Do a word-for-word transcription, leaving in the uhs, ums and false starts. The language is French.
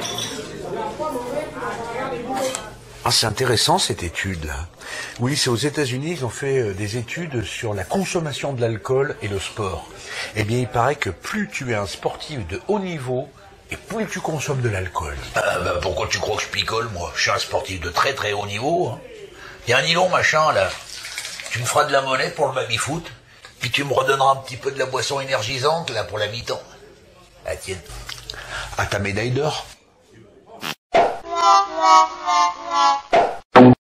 Ah, c'est intéressant cette étude-là. Oui, c'est aux États-Unis, ils ont fait euh, des études sur la consommation de l'alcool et le sport. Eh bien, il paraît que plus tu es un sportif de haut niveau, et plus tu consommes de l'alcool. Ah, bah, pourquoi tu crois que je picole, moi? Je suis un sportif de très très haut niveau. Hein. Il y a un nylon machin, là. Tu me feras de la monnaie pour le baby-foot, puis tu me redonneras un petit peu de la boisson énergisante, là, pour la mi-temps. Ah, tiens. À ta médaille d'or.